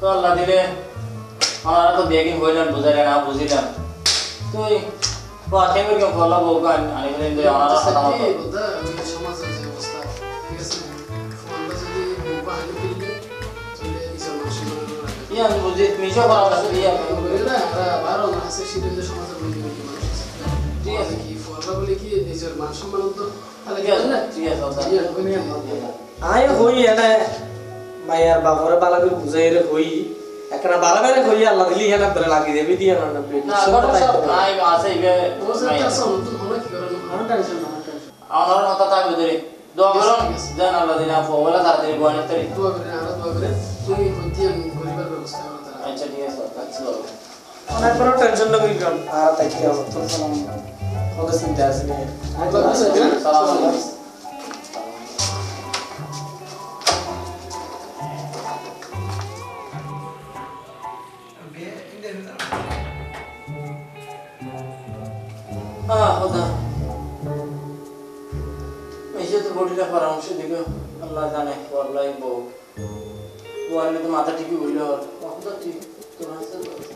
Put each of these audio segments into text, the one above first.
আল্লাহ দিলে ওনারা তো বেগিন হইলেন বুঝাইলেন না বুঝিলাম তুই বাকি করে কেউ বলা বউ গান আনি ফেলেন যে ওনারা কথা মতো সমাজের যে অবস্থা ঠিক আছে আমরা যদি বউ বাহালি ফেললে চলে ইসা মানুষের ইয়া আমি বুঝি মিশো পরামর্শ দিয়া বলে আমরা বারো আছে সিরিজের সমাজের মধ্যে কি মানুষ আছে ঠিক আছে কি ফররা বলে কি নিজের মান সম্মান তো তাহলে কি না ঠিক আছে আয় হই এনে মায়ার বাবরে বালাবে বুঝাইরে হই একরা বালাবে হই আল্লাহ দিলি হেনা ধরে লাগি দেবি দিয়া না না গরম সব আই আছে ইবে ওটা আছে নতুন হলো কি করে না টেনশন না আমার মাথা থাকবে ধরে দোয়া করুন জান আল্লাহ দিনা ফওয়ালা তাড়াতাড়ি গোয়ানে তরি দোয়া করে আমরা দোয়া করে তুই হইতে গরিবের ব্যবস্থা করো তারা আচ্ছা ঠিক আছে আচ্ছা অনেক বড় টেনশন না করি কাম আর তাই কি হবে তোর সালাম কত চিন্তা আছে নে সালাম আলাইকুম খোদা এসে তো বডিটা পরামর্শ দিল আল্লাহ জানে আল্লাহ বউ ওয়ালে তো মাথা টিপি হইল খোদা ঠিক তোর হাতে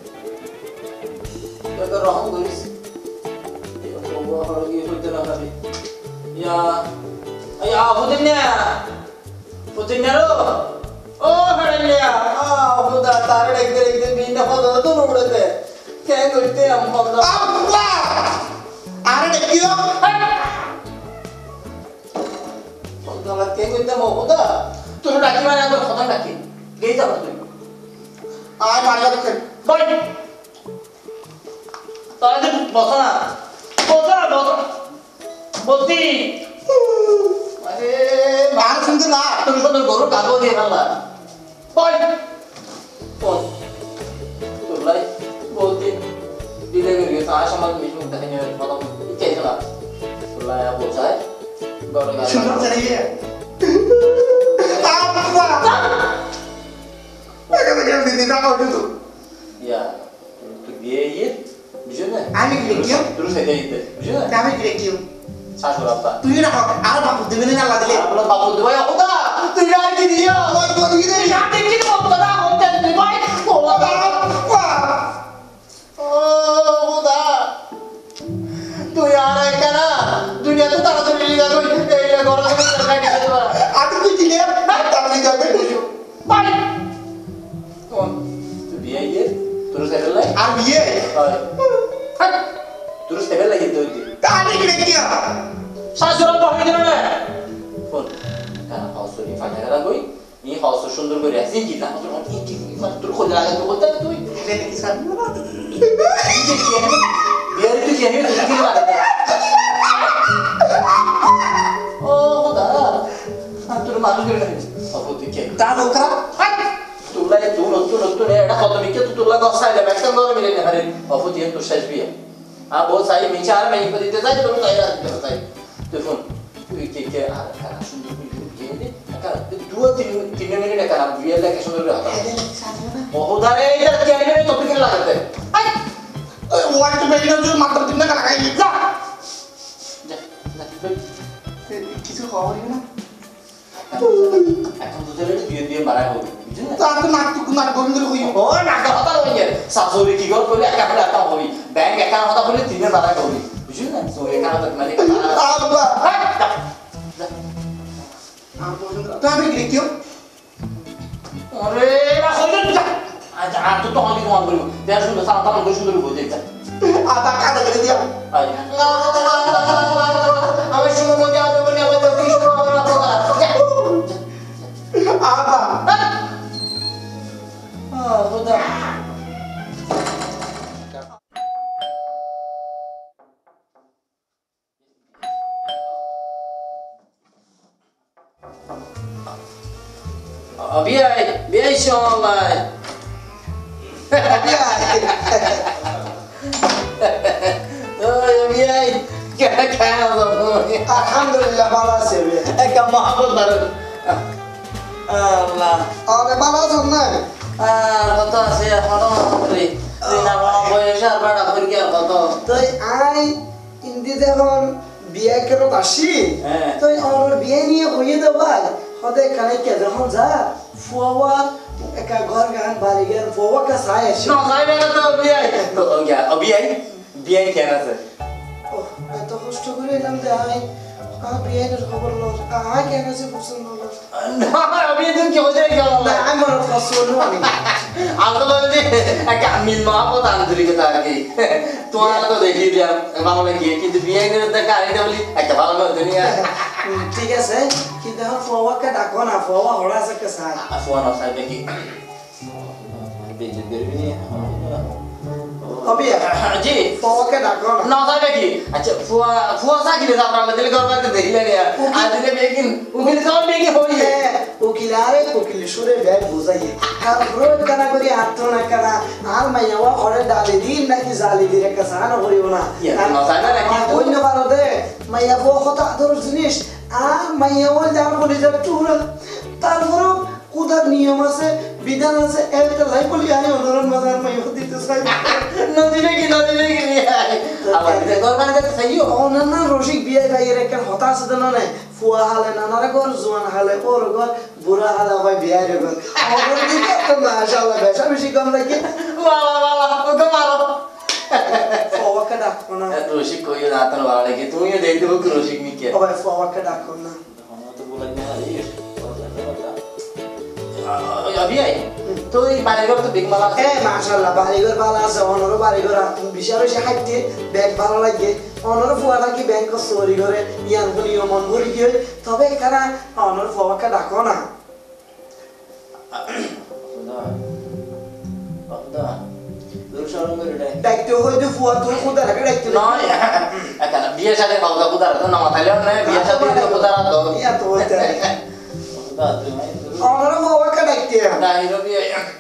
তো রহম করিস বউ হলো গিয়ে হইতে না পারি ইয়া আয়া ফুদিন রো ও হড়লিয়া খোদা তার একদিন বিনা খোদা তো নোড়তে কে করতে আম খোদা আব্বা আরে দেখিও খোদা কে করতে মো খোদা তোর ডাকি মানে তোর খোদা ডাকি গেই যাবে তুই আয় মারিয়া দেখেন বল তাহলে বসো না বলতি আরে আর শুনতে না তুমি তো তোর গরু কাগজ দিয়ে ফেললা বল তোর লাই বলতি দিলে গিয়ে সারা সমাজ মিটিং দেখে নিয়ে কথা ইচ্ছে না তোর লাই বোঝায় গরু শুনতে চাইয়ে আব্বা এখানে কেন দিদি না করতে তো ইয়া তুই বিয়ে ইয়ে বুঝো না আমি কি দেখিও তুই সেটাই দিতে বুঝো না আমি কি দেখিও শাশুড় আপা তুই না আর বাবু দিবেন না আল্লাহ দিলে আপনার বাবু দেওয়া খোদা তুই আর কি দিও ওই তো দিদি রে না দেখি তো খোদা হতে তুই ভাই খোদা আব্বা ও খোদা তুই আর একানা দুনিয়া তো তাড়াতাড়ি লিগা কই এইটা গরম করে সরকার দিতে দেবা আদি কি দিলে তাহলে যাবে বুঝো ভাই কোন তুই বিয়ে ইয়ে তোর সেবেল লাই আর বিয়ে হয় তোর সেবেল লাই তুই আমি কি দেখিও শাশুড়া তো হইছে না ফোন কানা হাউসরি ফাটা কই এই হাউস সুন্দর করে আছে কি না তোর খোঁজা লাগে তো বলতে তুই এটা কি সাথে বিয়ার তুই কি আমি তুই কি লাগে ও খোদা তোর মানুষ করে না আপু তুই কি তা লোকরা তুলা তুই এটা কত মিকে তুলা গসাইলে ব্যাকসান ধরে মিলে না আরে আপু দিয়ে তো শেষ বিয়ে बहुत सारी मिचार में को देते जाए तो तैयार करता है तो फोन তুই কে আর কানা সুন্দর করে দিয়ে কা 2-3 মিনিট কানা বিয়ে লাগে সুন্দর করে হাতা বহুদারে এটা কেন তো তুই লাগাতে আই ওই ওয়াট বেরিয়ে যে মাত্র দিন না লাগাই যা যা কিছু খবর না এখন তো চলে দিয়ে মারা হবে বুঝছেন তো আর নাক টুকু না গোবিন্দ কই ও নাকা হতা হইছে শাশুড়ি কি গল বলে একা ফেলে একটা হবি ব্যাংক একা হতা বলে তিনের মারা হবি বুঝছেন না তো একা হতা মানে আব্বা তো আমি কি দেখিও আরে না হইছে যা আজ আর তো আমি তোমার বলবো দেখ সুন্দর সারা তাম করে সুন্দর বলতে যা আদা কাটা করে দিয়া আই আমি শুনো মজা হবে বলে আমার তো কি শুনো আমার না কথা আদা খোদা বিয়ে সময় বিয়ে আলহামদুলিল্লাহ ভালো আছে একটা মহাবত বারো আল্লাহ আরে ভালো আছো না আর কত আছে এখনো তুই না বড় বয়সে আর বড় করে আর কত তুই আই ইন্দি যখন বিয়ে করে আসি হ্যাঁ। তুই আমার বিয়ে নিয়ে হইয়ে দেব ভাই হদে কানে কে যখন যা ফুয়ার একা ঘর গান বাড়ি গান ফোয়া কা সায় আছে No, sai bene তো বিয়াই তো বিয়াই কেন আছে ও এত কষ্ট করে এলাম যে আই বিয়ের খবর লো আই কেন আছে পছন্দ লো না অবি তুমি কি হয়ে গেল না আমি মনে পছন্দ আমি আসলে যে একটা মিল মহাপত আন্তরিকতা আর কি তোমার তো দেখি দিলাম ভালো লাগে কিন্তু বিয়ে করে তো কাহিনীটা বলি একটা ভালো করে দুনিয়া ঠিক আছে কিন্তু এখন ফোয়া কা ডাকো না ফোয়া হড়া আছে কা সায় ফোন আছে দেখি বেজে দেবি নি অবি জি ফোয়া কা ডাকো না না সাইবে কি আচ্ছা ফুয়া সাকিলে আপনারা দিলে গরবাতে দেখিলে নি আর দিলে বেকিন উকিল সব বেকি হই উকিলারে উকিল সুরে ব্যাগ বুঝাইয়ে আর রোজ কানা করি আত্ম না কানা আর মাইয়াওয়া ঘরে ডালি দিন নাকি জালি দিরে কা সানা করিও না না সাইবে নাকি অন্য ভারতে মাইয়া বউ কত আদর জিনিস আর মাইয়াওয়া যার বলি যা টুরা তারপরও কুদার নিয়ম আছে বিধান আছে একটা লাই বলি আই অনুরণ বাজার মাইয়া দিতে চাই নদীবে কি আবার দিতে গরবাতে খাইও অনন্য রসিক বিয়ে গাইয়ের একটা হতা আছে তো না ফুয়া হালে নানারে ঘর জোয়ান হালে ওর ঘর বুড়া হালে হয় বিয়ের ঘর ওর দিকে তো মাশাআল্লাহ বেশা বেশি কম লাগে বাবা ওকে মারো ফওয়াকে ডাকো না রসিক কইও না তার ভালো লাগে তুমিও দেখতে বক রসিক নিকে ও ভাই ফওয়াকে ডাকো না আমরা তো বলাই না अभी आई तो ये बारीगर तो बिग माला এ মাশাআল্লাহ বাড়িঘর ভালো আছে অনর বাড়িঘর বিশাল বেশি হাইতে ব্যাগ ভালো লাগে অনর ফুয়াটা কি ব্যাংক চুরি করে ইয়ান বলি মন ভরি গিয়ে তবে এখানে অনর ফওয়াকে ডাকো না ডাকতে হইতে ফুয়া তোর খুদা রাখে ডাকতে নয় এখানে বিয়ের সাথে কথা কুদার তো না মাথায় না বিয়ের সাথে কুদার তো ইয়া তো হইতে অনর ফওয়াকে ডাকতে না হিরো বিয়ে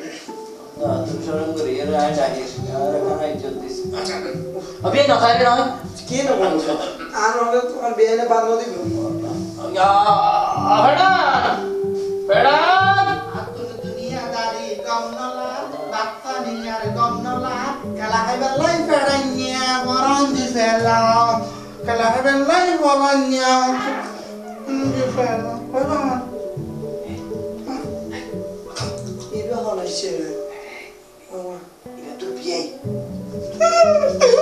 अभी ना साइड ना কি না বলছো আর অনর তোমার বিয়ে বান্ধব দিব या बेटा बेटा দুনিয়াদারি কম নলা বাপ্পা নিয়ার কম নলা কালা হেবেলাই ফেড়াইয়া মরণ দিছেলা কালা হেবেলাই বলাইয়া দিছেলা বাবা এবে হলাইছে এটা তো বিয়ে